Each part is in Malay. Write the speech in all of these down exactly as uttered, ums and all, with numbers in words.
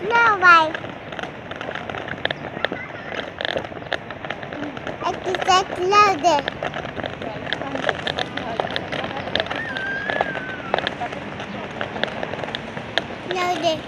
No, why? It's that louder. Louder.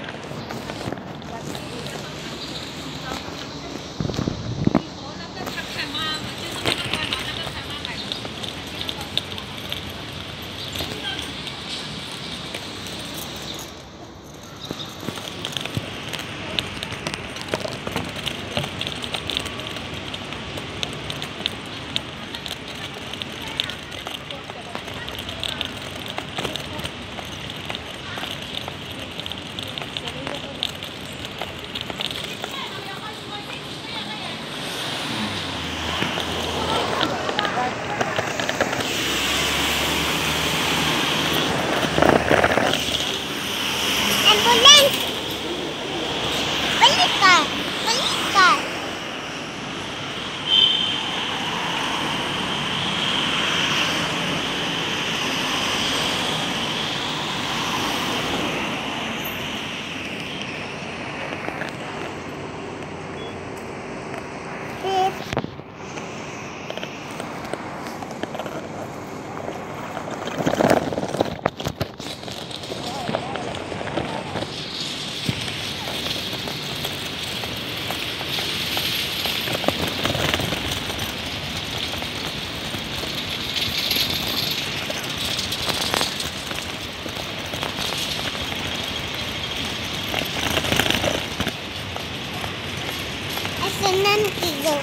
Ambulance! Balik ka! Balik ka! Senang tidur.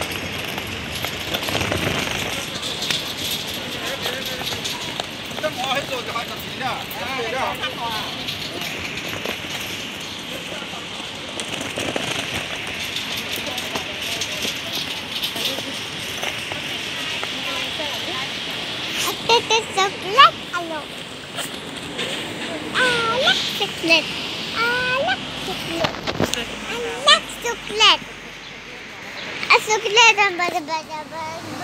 Kita mau itu jangan terpilih. Ya, ya. Ada coklat, alo. Anak coklat. Anak coklat. Anak coklat. Coklat yang pada-pada